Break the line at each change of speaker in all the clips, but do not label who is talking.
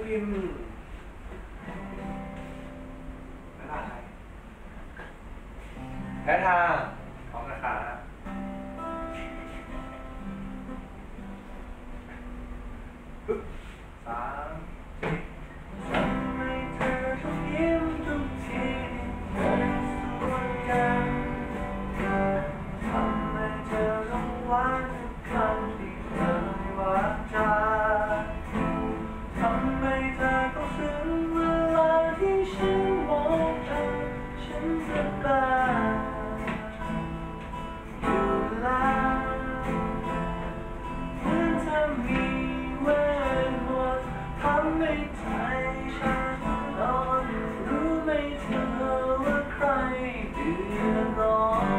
พิมพ์แพ้ทางของนะคะปึ๊บ3 4ทำไมเธอต้องยิ้มทุกทีเดินสวนกันทำไมเธอต้องหวานทุกคำที่เคยว่าจาทำไมเธอต้องซึ้งเวลาที่ฉันมองเธอฉันจะบ้าอยู่แล้วเหมือนเธอมีเวทมนต์ทำให้ใจฉันนอนรู้ไหมเธอว่าใครเดือดร้อน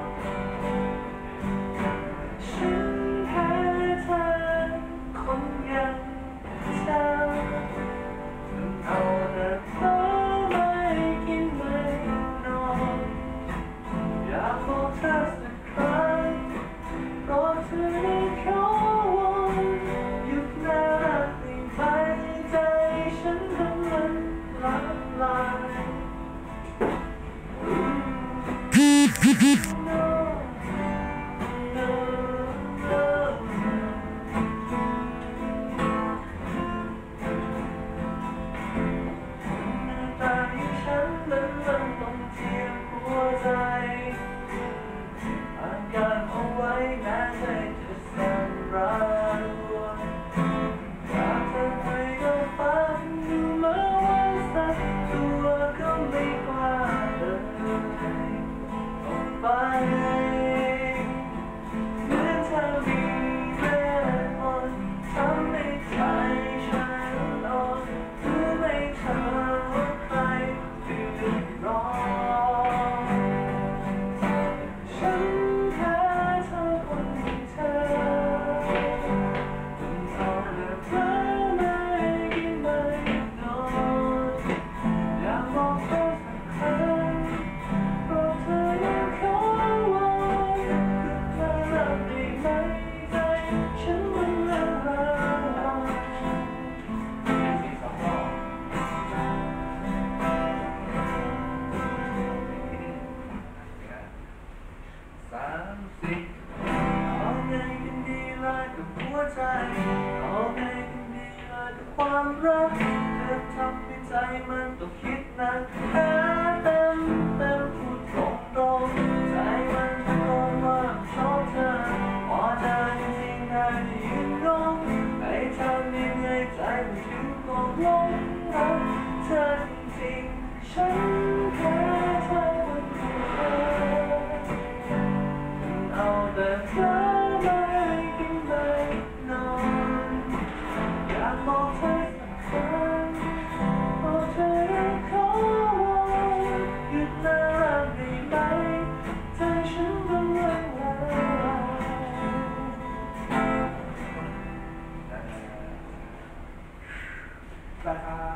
ฉันแค่เธอคนอย่างเธอเอาแต่เพ้อไม่กินไม่นอนอยากบอกเธอสักครั้งเพราะเธอได้ขอวอนหยุดน่ารักได้ไหมใจฉันกำลังละลาย No, no, no. ตาที่ฉันนั้นมันต้องเทียมหัวใจอ่านการเอาไว้แม้ใจจะสั่นระรัวอยากเธอไปก็ฟังดูเหมือนว่าสักตัวก็ไม่กล้าเลยออกไปเหมือนเธอมีเวทมนต์ทำให้ใจฉันอ่อนรู้ไหมเธอว่าใครเดือดร้อนฉันแค่เธอคนที่เธอเอาแต่เพ้อไม่กินไม่นอนอยากบอกเธอสักครั้งเพราะเธอยังขอวอนหยุดเธอรับได้ไหมใจฉันมันละลายเอาไงกันดีล่ะกับหัวใจเอาไงกันดีล่ะกับความรักเธอทำให้ใจมันต้องคิดหนักแค่เต็มพูดตรงใจมันตะโกนว่าชอบเธอพอเจอจริงๆได้ยืนงงให้ทำยังไงใจมันถึงตกลงรักเธอจริงๆฉันแค่เธอคนเดียวเอาแต่เธอไม่กินไม่นอนอยากบอกเธอสักครั้งเพราะเธอได้ขอวอนหยุดน่ารักได้ไหมใจฉันกำลังละลาย